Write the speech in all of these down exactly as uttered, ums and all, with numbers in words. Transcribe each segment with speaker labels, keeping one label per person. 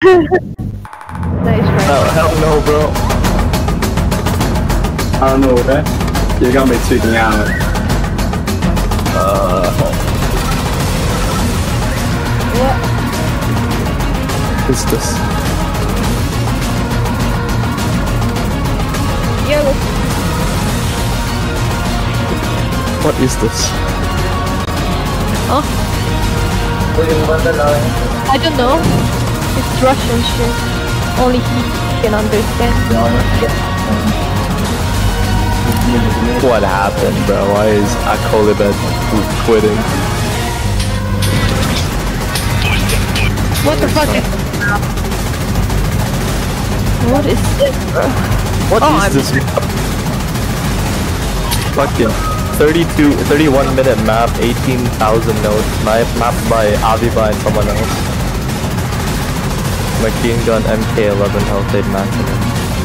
Speaker 1: Nice try.
Speaker 2: Oh, hell no, bro.
Speaker 3: I don't know, man. You got me tweaking out.
Speaker 2: Uh,
Speaker 1: What?
Speaker 2: what is this?
Speaker 1: Yellow.
Speaker 2: What is this?
Speaker 1: Huh? I don't know. It's Russian shit. Only he can understand.
Speaker 2: What happened, bro? Why is Akolibet quitting?
Speaker 1: What the fuck is What is this, bro?
Speaker 2: What
Speaker 1: Oh,
Speaker 2: is
Speaker 1: I'm-
Speaker 2: this? Fucking thirty-two, thirty-one minute map, eighteen thousand notes. Map mapped by Aviva and someone else. Machine gun M K eleven health aid maximum.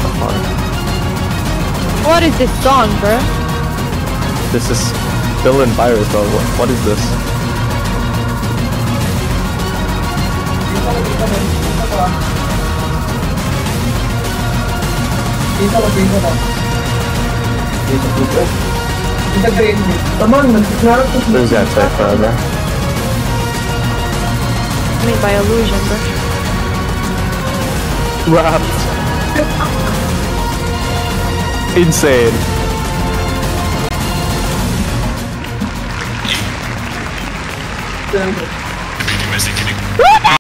Speaker 1: What is this song, bro?
Speaker 2: This is villain virus, bro. What, what is this? Who's that type forever?
Speaker 1: Made by illusion, bro.
Speaker 2: Wrapped. Insane.